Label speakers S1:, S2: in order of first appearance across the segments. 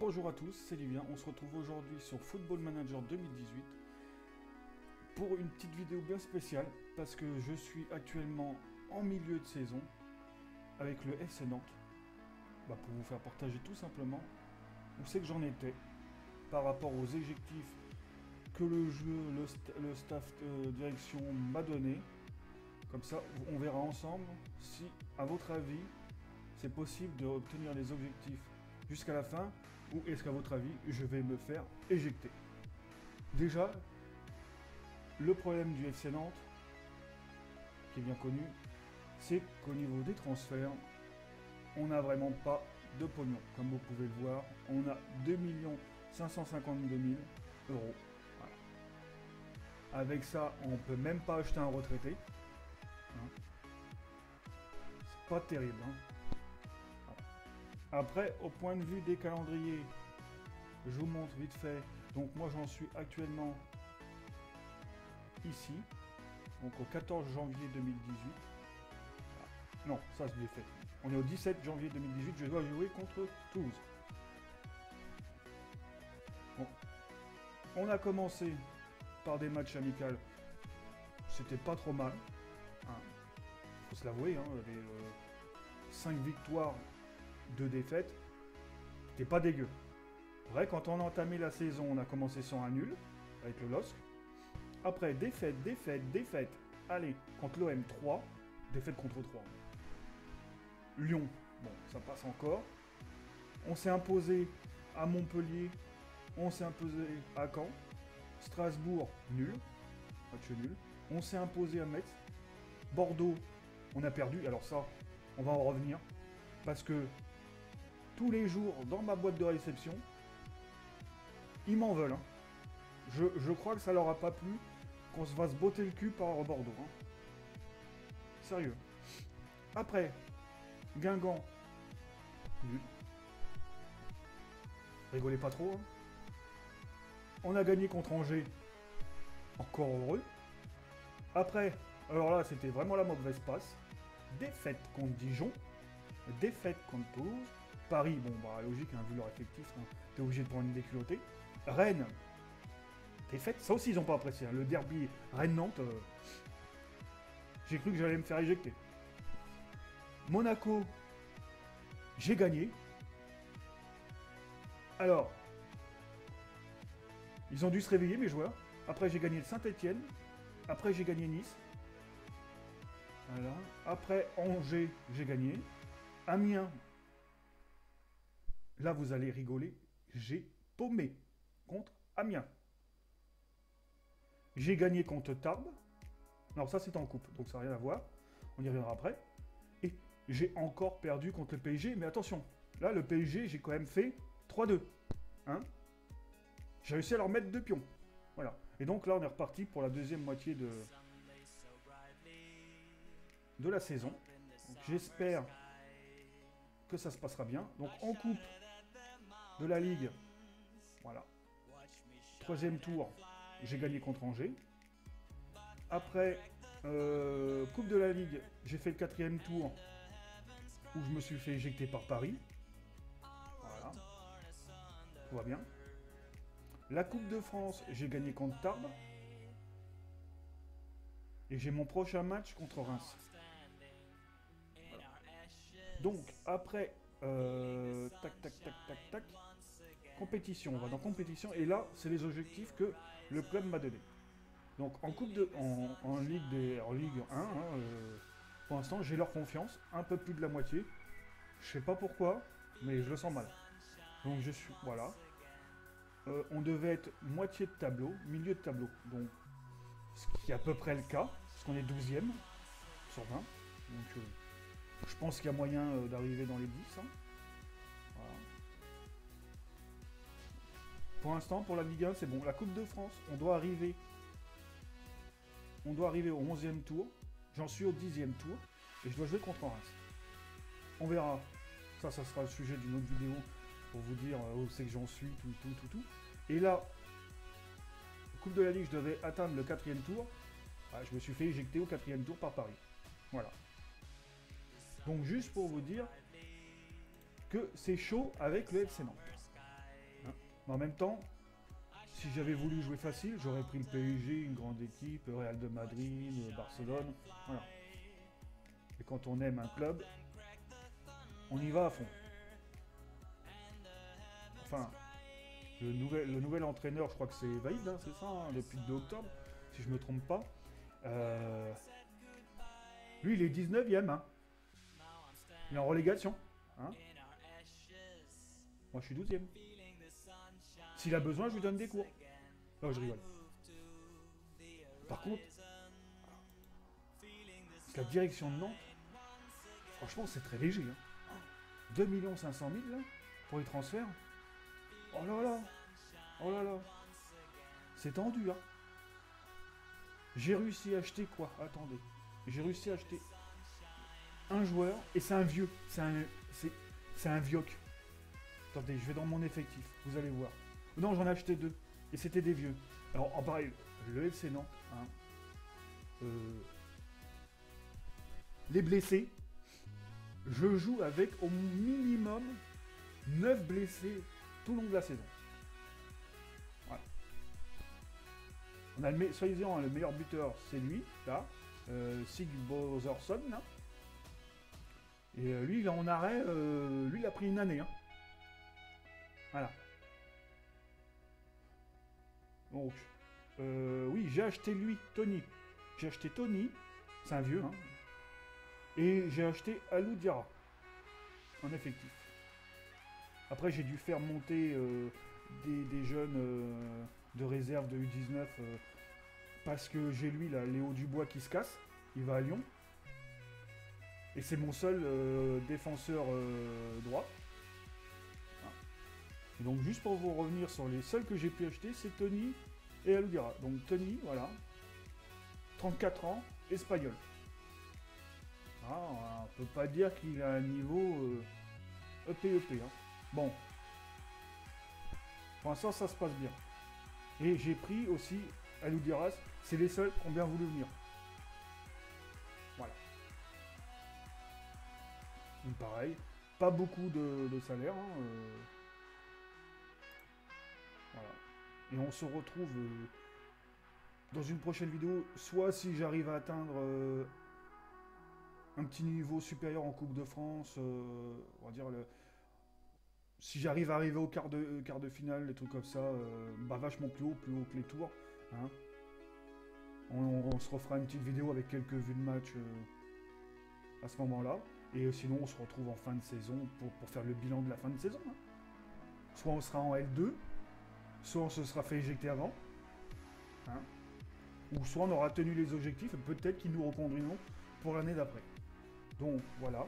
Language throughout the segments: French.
S1: Bonjour à tous, c'est Livien. On se retrouve aujourd'hui sur Football Manager 2018 pour une petite vidéo bien spéciale parce que je suis actuellement en milieu de saison avec le FC Nantes pour vous faire partager tout simplement où c'est que j'en étais par rapport aux objectifs que le jeu, le staff de direction m'a donné. Comme ça, on verra ensemble si, à votre avis, c'est possible d'obtenir les objectifs jusqu'à la fin, ou est-ce qu'à votre avis, je vais me faire éjecter? Déjà, le problème du FC Nantes, qui est bien connu, c'est qu'au niveau des transferts, on n'a vraiment pas de pognon. Comme vous pouvez le voir, on a 2 552 000 euros. Voilà. Avec ça, on ne peut même pas acheter un retraité. Hein. C'est pas terrible. Hein. Après, au point de vue des calendriers, je vous montre vite fait. Donc moi j'en suis actuellement ici, donc au 14 janvier 2018. Non, ça je l'ai fait. On est au 17 janvier 2018, je dois jouer contre Toulouse. Bon. On a commencé par des matchs amicaux, c'était pas trop mal. Faut se l'avouer, hein, les 5 victoires, 2 défaites, c'était pas dégueu. Vrai, quand on a entamé la saison, on a commencé sur un nul, avec le LOSC. Après, défaite. Allez, contre l'OM 3, défaite contre 3. Lyon, bon, ça passe encore. On s'est imposé à Montpellier, on s'est imposé à Caen. Strasbourg, nul, match nul. On s'est imposé à Metz. Bordeaux, on a perdu, alors ça, on va en revenir. Parce que tous les jours, dans ma boîte de réception, ils m'en veulent. Hein. Je crois que ça leur a pas plu qu'on se fasse botter le cul par Bordeaux. Hein. Sérieux. Après, Guingamp. Nul. Rigolez pas trop. Hein. On a gagné contre Angers. Encore heureux. Après, alors là, c'était vraiment la mauvaise passe. Défaite contre Dijon. Défaite contre Toulouse. Paris, bon, logique, hein, vu leur effectif, hein, t'es obligé de prendre une déculottée. Rennes, défaite, ça aussi ils n'ont pas apprécié. Hein. Le derby Rennes-Nantes, j'ai cru que j'allais me faire éjecter. Monaco, j'ai gagné. Alors, ils ont dû se réveiller, mes joueurs. Après, j'ai gagné le Saint-Etienne. Après, j'ai gagné Nice. Voilà. Après, Angers, j'ai gagné. Amiens, là, vous allez rigoler, j'ai paumé contre Amiens. J'ai gagné contre Tarbes. Alors ça, c'est en coupe, donc ça n'a rien à voir. On y reviendra après. Et j'ai encore perdu contre le PSG. Mais attention, là, le PSG, j'ai quand même fait 3-2. Hein, j'ai réussi à leur mettre 2 pions. Voilà. Et donc là, on est reparti pour la deuxième moitié de la saison. J'espère que ça se passera bien. Donc en coupe de la Ligue, voilà. 3e tour, j'ai gagné contre Angers. Après, Coupe de la Ligue, j'ai fait le 4e tour où je me suis fait éjecter par Paris. Voilà. Tout va bien. La Coupe de France, j'ai gagné contre Tarbes. Et j'ai mon prochain match contre Reims. Voilà. Donc, après, tac. Compétition, on va dans compétition. Et là, c'est les objectifs que le club m'a donné. Donc, en Ligue 1, hein, pour l'instant, j'ai leur confiance. Un peu plus de la moitié. Je sais pas pourquoi, mais je le sens mal. Donc, je suis... Voilà. On devait être moitié de tableau, milieu de tableau. Donc, ce qui est à peu près le cas, parce qu'on est 12e sur 20. Donc, je pense qu'il y a moyen d'arriver dans les 10. Hein. Voilà. Pour l'instant, pour la Ligue 1, c'est bon. La Coupe de France, on doit arriver au 11e tour. J'en suis au 10e tour. Et je dois jouer contre Reims. On verra. Ça sera le sujet d'une autre vidéo pour vous dire où c'est que j'en suis, tout. Et là, Coupe de la Ligue, je devais atteindre le 4e tour. Je me suis fait éjecter au 4e tour par Paris. Voilà. Donc juste pour vous dire que c'est chaud avec le FC Nantes. Mais en même temps, si j'avais voulu jouer facile, j'aurais pris le PSG, une grande équipe, Real de Madrid, Barcelone, voilà. Et quand on aime un club, on y va à fond. Enfin, le nouvel entraîneur, je crois que c'est Vaïd, hein, c'est ça, hein, depuis le 2 octobre, si je me trompe pas. Lui, il est 19ème, hein. Il est en relégation. Hein. Moi, je suis 12ème. S'il a besoin, je lui donne des cours. Non, je rigole. Par contre, la direction de Nantes, franchement, c'est très léger. Hein. 2 500 000 là, pour les transferts. Oh là là. Oh là là. C'est tendu, hein. J'ai réussi à acheter quoi? Attendez. J'ai réussi à acheter un joueur, et c'est un vieux. C'est un vioc. Attendez, je vais dans mon effectif, vous allez voir. Non, j'en ai acheté 2. Et c'était des vieux. Alors, en pareil, le FC Nantes. Hein, les blessés. Je joue avec au minimum 9 blessés tout le long de la saison. Voilà. On a soi-disant le meilleur buteur, c'est lui, là. Sigurdsson, là. Et lui, il est en arrêt. Lui, il a pris une année. Hein. Voilà. Donc, oui, j'ai acheté lui, Tony. J'ai acheté Tony, c'est un vieux, hein. Et j'ai acheté Alou Diarra, en effectif. Après, j'ai dû faire monter des jeunes de réserve de U19 parce que j'ai lui, là, Léo Dubois, qui se casse. Il va à Lyon. Et c'est mon seul défenseur droit. Et donc, juste pour vous revenir sur les seuls que j'ai pu acheter, c'est Tony et Alou Diarra. Donc, Tony, voilà. 34 ans, espagnol. Ah, on peut pas dire qu'il a un niveau EPEP. Hein. Bon. Pour l'instant, ça se passe bien. Et j'ai pris aussi Alou Diarra. C'est les seuls qui ont bien voulu venir. Voilà. Donc, pareil. Pas beaucoup de salaire. Hein, voilà. Et on se retrouve dans une prochaine vidéo. Soit si j'arrive à atteindre un petit niveau supérieur en Coupe de France, on va dire si j'arrive à arriver au quart de finale, des trucs comme ça, bah vachement plus haut que les tours. Hein. On se refera une petite vidéo avec quelques vues de match à ce moment-là. Et sinon, on se retrouve en fin de saison pour faire le bilan de la fin de saison. Hein. Soit on sera en L2, soit on se sera fait éjecter avant. Hein. Ou soit on aura tenu les objectifs et peut-être qu'ils nous reconduiront pour l'année d'après. Donc voilà.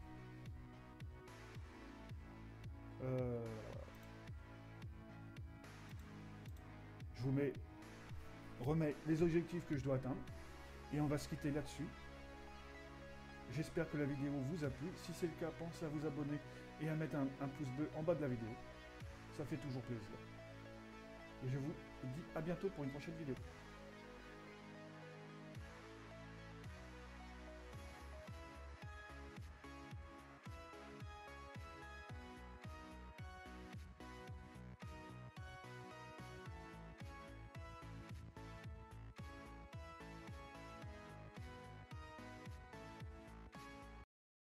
S1: Je vous remets les objectifs que je dois atteindre. Et on va se quitter là-dessus. J'espère que la vidéo vous a plu. Si c'est le cas, pensez à vous abonner et à mettre un pouce bleu en bas de la vidéo. Ça fait toujours plaisir. Et je vous dis à bientôt pour une prochaine vidéo.